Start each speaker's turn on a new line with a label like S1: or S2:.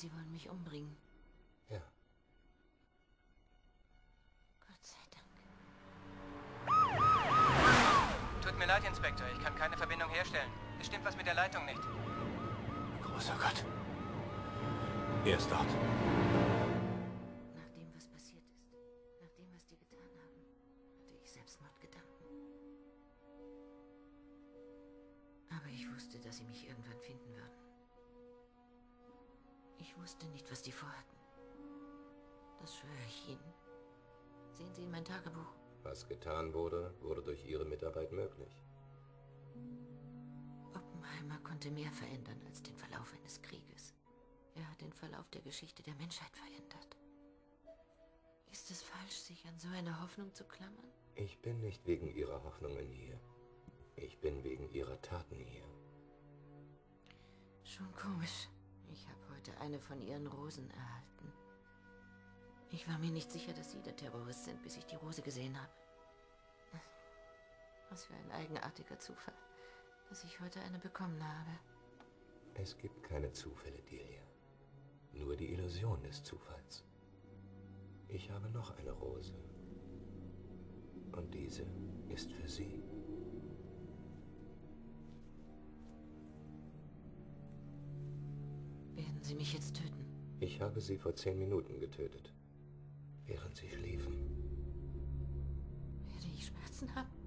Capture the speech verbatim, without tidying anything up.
S1: Sie wollen mich umbringen.
S2: Ja.
S1: Gott sei Dank.
S3: Tut mir leid, Inspektor. Ich kann keine Verbindung herstellen. Es stimmt was mit der Leitung nicht.
S2: Großer Gott. Er ist dort.
S1: Nach dem, was passiert ist, nach dem, was die getan haben, hatte ich Selbstmordgedanken. Aber ich wusste, dass sie mich irgendwann finden würden. Ich wusste nicht, was die vorhatten. Das schwöre ich Ihnen. Sehen Sie in mein Tagebuch.
S2: Was getan wurde, wurde durch Ihre Mitarbeit möglich.
S1: Oppenheimer konnte mehr verändern als den Verlauf eines Krieges. Er hat den Verlauf der Geschichte der Menschheit verändert. Ist es falsch, sich an so eine Hoffnung zu klammern?
S2: Ich bin nicht wegen Ihrer Hoffnungen hier. Ich bin wegen Ihrer Taten hier.
S1: Schon komisch. Ich habe heute eine von Ihren Rosen erhalten. Ich war mir nicht sicher, dass Sie der Terrorist sind, bis ich die Rose gesehen habe. Was für ein eigenartiger Zufall, dass ich heute eine bekommen habe.
S2: Es gibt keine Zufälle, Delia. Nur die Illusion des Zufalls. Ich habe noch eine Rose. Und diese ist für Sie.
S1: Werden Sie mich jetzt töten?
S2: Ich habe Sie vor zehn Minuten getötet, während Sie schliefen.
S1: Werde ich Schmerzen haben?